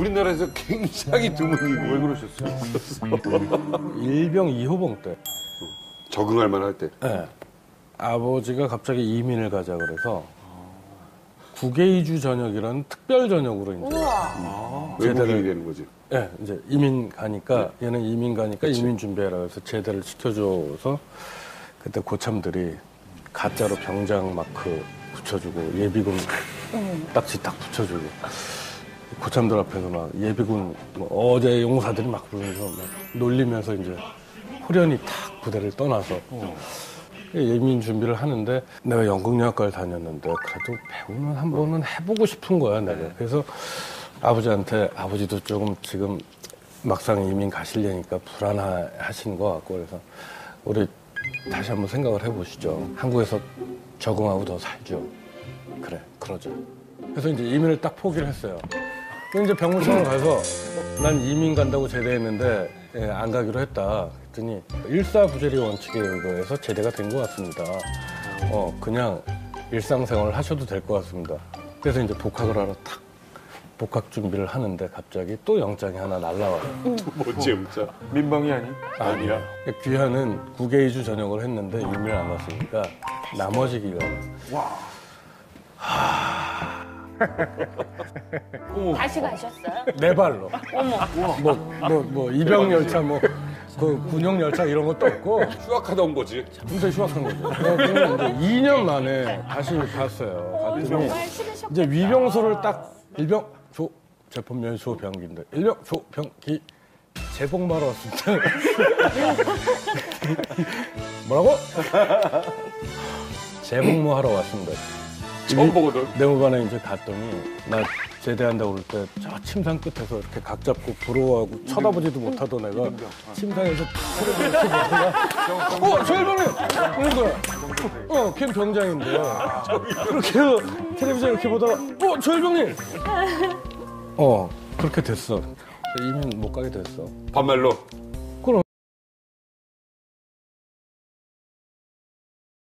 우리나라에서 굉장히 드문 일이에요. 왜 그러셨어요? 일병 2호봉 때. 적응할 만할 때. 네. 아버지가 갑자기 이민을 가자 그래서 국외이주 전역이라는 특별 전역으로 이제 외국인이 되는 거지. 네, 이제 이민 가니까 얘는 이민 가니까 이민 준비해라 그래서 제대를 시켜줘서 그때 고참들이 가짜로 병장 마크 붙여주고 예비군 딱지 딱 붙여주고 고참들 앞에서 막 예비군 뭐 어제 용사들이 막 부르면서 막 놀리면서 이제 호련히 탁 부대를 떠나서 예민 준비를 하는데 내가 연극영화과를 다녔는데 그래도 배우는 한 번은 해보고 싶은 거야 내가. 그래서 아버지한테 아버지도 조금 지금 막상 이민 가시려니까 불안하신 것 같고 그래서 우리 다시 한번 생각을 해보시죠. 한국에서 적응하고 더 살죠. 그래 그러자. 그래서 이제 이민을 딱 포기를 했어요. 이제 병무청을 가서 난 이민 간다고 제대했는데 예, 안 가기로 했다. 그랬더니 일사부재리 원칙에 의거해서 제대가 된 것 같습니다. 그냥 일상생활을 하셔도 될 것 같습니다. 그래서 이제 복학을 하러 탁 복학 준비를 하는데 갑자기 또 영장이 하나 날라와요. 뭐지, 영장? 민방위 아니? 아니야. 귀하는 국외이주 전역을 했는데 이민을 안 갔으니까 나머지 기간 다시 가셨어요? 네 발로. 뭐 입영 열차 그 군용 열차 이런 것도 없고 휴학하다 온 거지. 진짜 휴학한 거죠. 그래서 이제 2년 만에 다시 갔어요. 갔더니 이제 위병소를 딱 일병 조 재판면 조병기인데 일병 조병기 재복마러 왔습니다. 뭐라고? 재복무 하러 왔습니다. 처음 보거든. 내무반에 이제 갔더니 나 제대한다고 그럴 때 저 침상 끝에서 이렇게 각 잡고 부러워하고 쳐다보지도 못하던 애가 침상에서 텔레비전 이렇게 보다가 조일병님! 그런 거야. 걔 병장인데 그렇게 해서 텔레비전 이렇게 보다가 조일병님! 그렇게 됐어. 이민 못 가게 됐어. 반말로.